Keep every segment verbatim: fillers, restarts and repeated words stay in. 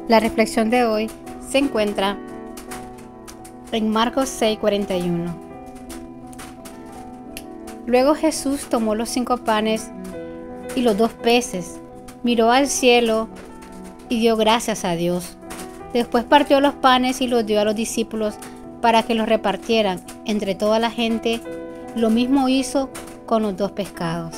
La reflexión de hoy se encuentra en Marcos seis cuarenta y uno. Luego Jesús tomó los cinco panes y los dos peces, miró al cielo y dio gracias a Dios. Después partió los panes y los dio a los discípulos para que los repartieran entre toda la gente. Lo mismo hizo con los dos pescados.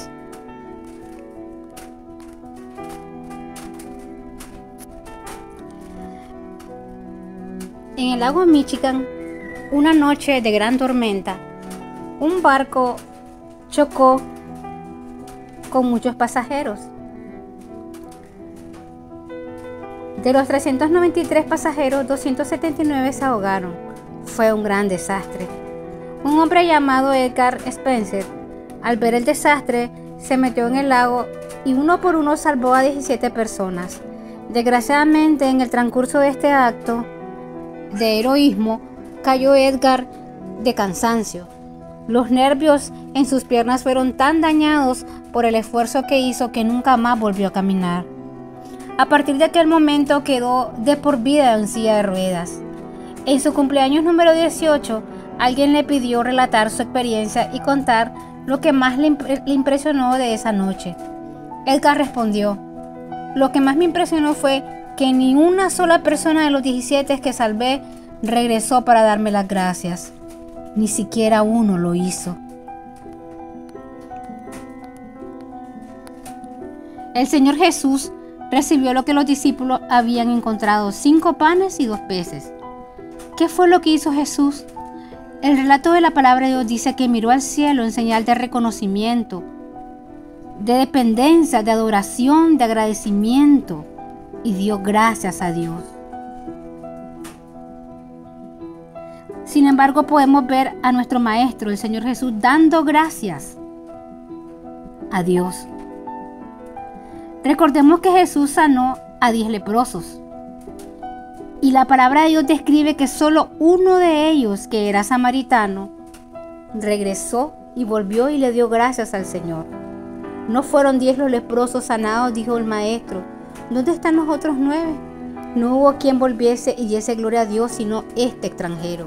En el lago Michigan, una noche de gran tormenta, un barco chocó con muchos pasajeros. De los trescientos noventa y tres pasajeros, doscientos setenta y nueve se ahogaron. Fue un gran desastre. Un hombre llamado Edgar Spencer, al ver el desastre, se metió en el lago y uno por uno salvó a diecisiete personas. Desgraciadamente, en el transcurso de este acto de heroísmo, cayó Edgar de cansancio. Los nervios en sus piernas fueron tan dañados por el esfuerzo que hizo que nunca más volvió a caminar. A partir de aquel momento quedó de por vida en silla de ruedas. En su cumpleaños número dieciocho, alguien le pidió relatar su experiencia y contar lo que más le, impre- le impresionó de esa noche. Edgar respondió: "Lo que más me impresionó fue que ni una sola persona de los diecisiete que salvé regresó para darme las gracias. Ni siquiera uno lo hizo". El Señor Jesús recibió lo que los discípulos habían encontrado: cinco panes y dos peces. ¿Qué fue lo que hizo Jesús? El relato de la palabra de Dios dice que miró al cielo en señal de reconocimiento, de dependencia, de adoración, de agradecimiento, y dio gracias a Dios. Sin embargo, podemos ver a nuestro Maestro, el Señor Jesús, dando gracias a Dios. Recordemos que Jesús sanó a diez leprosos. Y la palabra de Dios describe que solo uno de ellos, que era samaritano, regresó y volvió y le dio gracias al Señor. No fueron diez los leprosos sanados, dijo el Maestro. ¿Dónde están los otros nueve? No hubo quien volviese y diese gloria a Dios, sino este extranjero.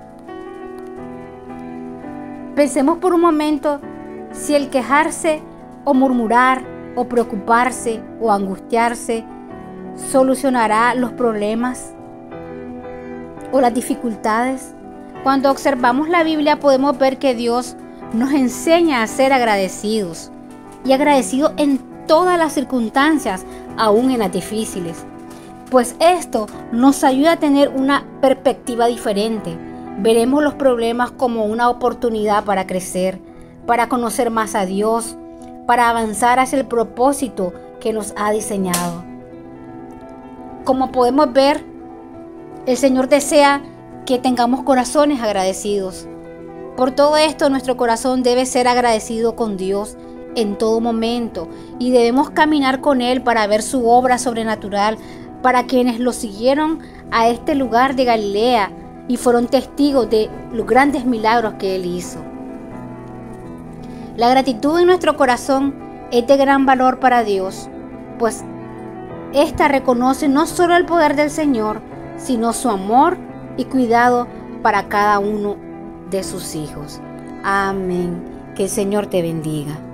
Pensemos por un momento si el quejarse o murmurar o preocuparse o angustiarse solucionará los problemas o las dificultades. Cuando observamos la Biblia podemos ver que Dios nos enseña a ser agradecidos y agradecidos en todas las circunstancias, aún en las difíciles, pues esto nos ayuda a tener una perspectiva diferente. Veremos los problemas como una oportunidad para crecer, para conocer más a Dios, para avanzar hacia el propósito que nos ha diseñado. Como podemos ver, el Señor desea que tengamos corazones agradecidos. Por todo esto, nuestro corazón debe ser agradecido con Dios en todo momento y debemos caminar con Él para ver su obra sobrenatural para quienes lo siguieron a este lugar de Galilea y fueron testigos de los grandes milagros que Él hizo. La gratitud en nuestro corazón es de gran valor para Dios, pues esta reconoce no solo el poder del Señor, sino su amor y cuidado para cada uno de sus hijos. Amén. Que el Señor te bendiga.